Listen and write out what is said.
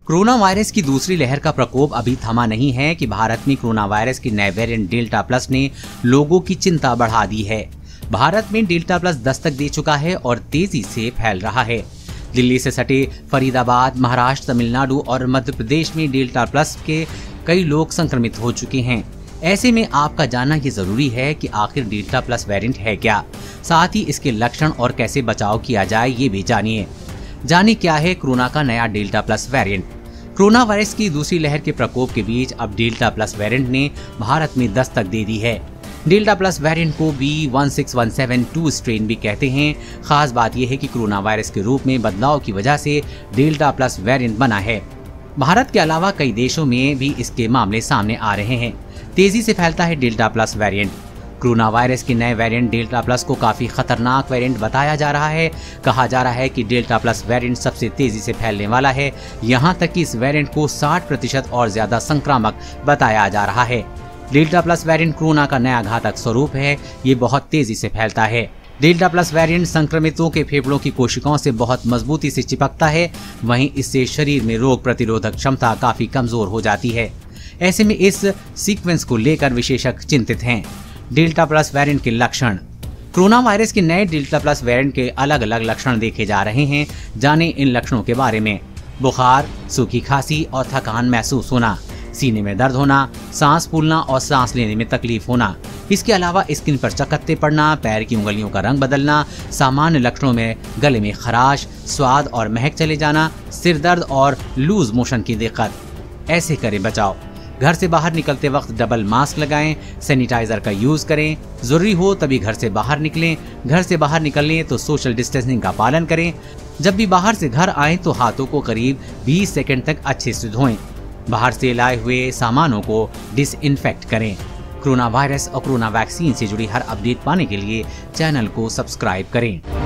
Corona virus की दूसरी लहर का प्रकोप अभी थमा नहीं है कि भारत में कोरोना वायरस के नए वेरिएंट डेल्टा प्लस ने लोगों की चिंता बढ़ा दी है। भारत में डेल्टा प्लस दस्तक दे चुका है और तेजी से फैल रहा है। दिल्ली से सटे फरीदाबाद, महाराष्ट्र, तमिलनाडु और मध्य प्रदेश में डेल्टा प्लस के कई लोग संक्रमित हो चुके हैं। ऐसे में आपका जानना ये जरूरी है कि आखिर डेल्टा प्लस वेरिएंट है क्या, साथ ही इसके लक्षण और कैसे बचाव किया जाए ये भी जानिए क्या है कोरोना का नया delta plus variant. Corona virus की दूसरी लहर के प्रकोप के बीच अब डेल्टा प्लस वेरिएंट ने भारत में दस्तक दे दी है। डेल्टा प्लस वेरिएंट को B16172 स्ट्रेन भी कहते हैं। खास बात यह है कि कोरोना वायरस के रूप में बदलाव की वजह से डेल्टा प्लस वेरिएंट बना है। भारत के अलावा कई देशों में भी इसके मामले सामने आ रहे हैं। तेजी से फैलता है delta plus variant. Corona virus के नए वेरिएंट डेल्टा प्लस को काफी खतरनाक वेरिएंट बताया जा रहा है। कहा जा रहा है कि डेल्टा प्लस वेरिएंट सबसे तेजी से फैलने वाला है। यहां तक कि इस वेरिएंट को 60% और ज्यादा संक्रामक बताया जा रहा है। डेल्टा प्लस वेरिएंट कोरोना का नया घातक स्वरूप है। ये बहुत तेजी से फैलता है। डेल्टा प्लस वेरिएंट संक्रमितों के फेफड़ों की कोशिकाओं से बहुत मजबूती से चिपकता है। वहीं इससे शरीर में रोग प्रतिरोधक क्षमता काफी कमजोर हो जाती है। ऐसे में इस सीक्वेंस को लेकर विशेषज्ञ चिंतित हैं। डेल्टा प्लस वेरिएंट के लक्षण। कोरोना वायरस के नए डेल्टा प्लस वेरिएंट के अलग अलग लक्षण देखे जा रहे हैं। जाने इन लक्षणों के बारे में। बुखार, सूखी खांसी और थकान महसूस होना, सीने में दर्द होना, सांस फूलना और सांस लेने में तकलीफ होना। इसके अलावा स्किन पर चकत्ते पड़ना, पैर की उंगलियों का रंग बदलना। सामान्य लक्षणों में गले में खराश, स्वाद और महक चले जाना, सिर दर्द और लूज मोशन की दिक्कत। ऐसे करें बचाव। घर से बाहर निकलते वक्त डबल मास्क लगाएं, सैनिटाइजर का यूज करें। जरूरी हो तभी घर से बाहर निकलें। घर से बाहर निकलें तो सोशल डिस्टेंसिंग का पालन करें। जब भी बाहर से घर आएं तो हाथों को करीब 20 सेकंड तक अच्छे से धोएं। बाहर से लाए हुए सामानों को डिसइंफेक्ट करें। कोरोना वायरस और कोरोना वैक्सीन से जुड़ी हर अपडेट पाने के लिए चैनल को सब्सक्राइब करें।